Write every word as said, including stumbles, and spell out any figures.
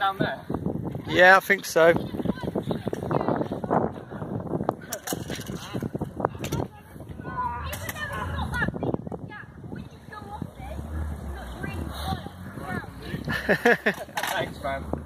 down there? Yeah, I think so. Thanks, man.